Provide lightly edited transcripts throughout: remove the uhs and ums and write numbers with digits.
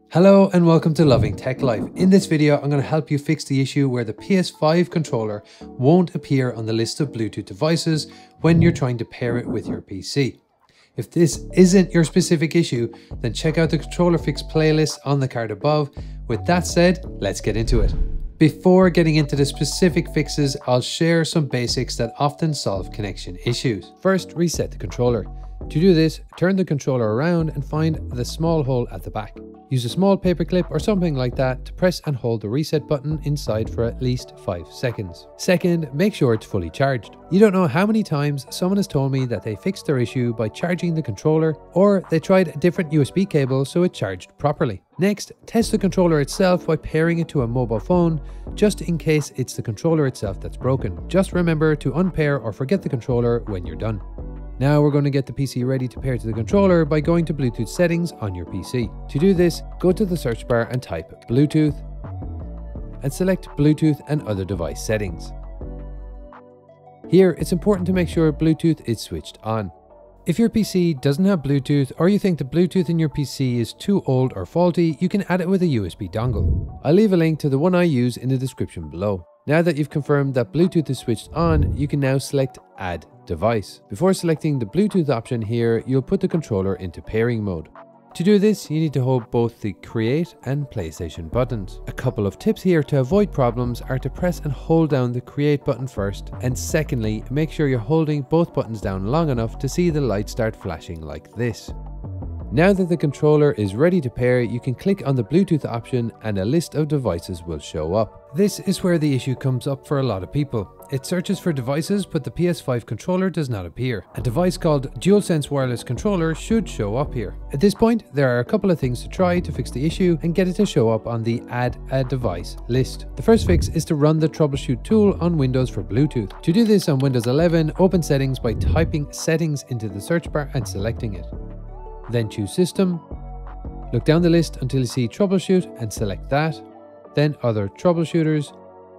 Hello and welcome to Loving Tech Life. In this video, I'm going to help you fix the issue where the PS5 controller won't appear on the list of Bluetooth devices when you're trying to pair it with your PC. If this isn't your specific issue, then check out the controller fix playlist on the card above. With that said, let's get into it. Before getting into the specific fixes, I'll share some basics that often solve connection issues. First, reset the controller. To do this, turn the controller around and find the small hole at the back. Use a small paper clip or something like that to press and hold the reset button inside for at least 5 seconds. Second, make sure it's fully charged. You don't know how many times someone has told me that they fixed their issue by charging the controller, or they tried a different USB cable so it charged properly. Next, test the controller itself by pairing it to a mobile phone, just in case it's the controller itself that's broken. Just remember to unpair or forget the controller when you're done. Now we're going to get the PC ready to pair to the controller by going to Bluetooth settings on your PC. To do this, go to the search bar and type Bluetooth and select Bluetooth and other device settings. Here, it's important to make sure Bluetooth is switched on. If your PC doesn't have Bluetooth, or you think the Bluetooth in your PC is too old or faulty, you can add it with a USB dongle. I'll leave a link to the one I use in the description below. Now that you've confirmed that Bluetooth is switched on, you can now select Add Device. Before selecting the Bluetooth option here, you'll put the controller into pairing mode. To do this, you need to hold both the Create and PlayStation buttons. A couple of tips here to avoid problems are to press and hold down the Create button first, and secondly, make sure you're holding both buttons down long enough to see the light start flashing like this. Now that the controller is ready to pair, you can click on the Bluetooth option and a list of devices will show up. This is where the issue comes up for a lot of people. It searches for devices, but the PS5 controller does not appear. A device called DualSense Wireless Controller should show up here. At this point, there are a couple of things to try to fix the issue and get it to show up on the Add a Device list. The first fix is to run the troubleshoot tool on Windows for Bluetooth. To do this on Windows 11, open Settings by typing Settings into the search bar and selecting it. Then choose System, look down the list until you see Troubleshoot and select that, then Other Troubleshooters,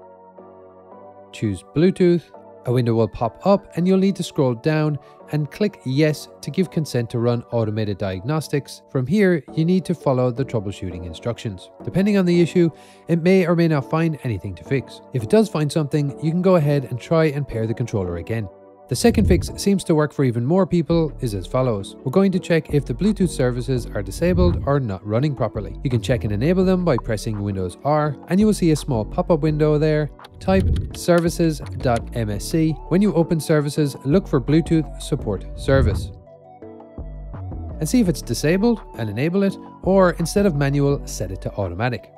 choose Bluetooth. A window will pop up and you'll need to scroll down and click Yes to give consent to run automated diagnostics. From here, you need to follow the troubleshooting instructions. Depending on the issue, it may or may not find anything to fix. If it does find something, you can go ahead and try and pair the controller again. The second fix seems to work for even more people is as follows. We're going to check if the Bluetooth services are disabled or not running properly. You can check and enable them by pressing Windows R, and you will see a small pop-up window there. Type services.msc. When you open services, look for Bluetooth support service and see if it's disabled and enable it, or instead of manual, set it to automatic.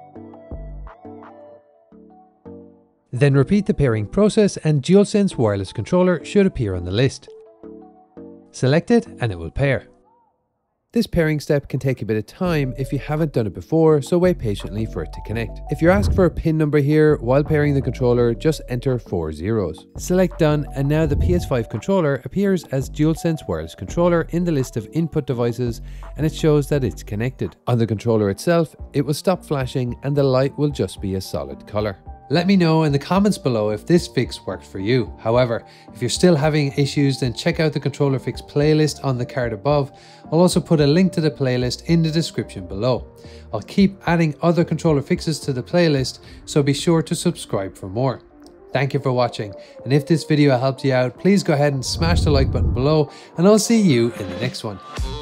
Then repeat the pairing process and DualSense Wireless Controller should appear on the list. Select it and it will pair. This pairing step can take a bit of time if you haven't done it before, so wait patiently for it to connect. If you're asked for a pin number here while pairing the controller, just enter 4 zeros. Select Done, and now the PS5 controller appears as DualSense Wireless Controller in the list of input devices, and it shows that it's connected. On the controller itself, it will stop flashing and the light will just be a solid color. Let me know in the comments below if this fix worked for you. However, if you're still having issues, then check out the controller fix playlist on the card above. I'll also put a link to the playlist in the description below. I'll keep adding other controller fixes to the playlist, so be sure to subscribe for more. Thank you for watching, and if this video helped you out, please go ahead and smash the like button below, and I'll see you in the next one.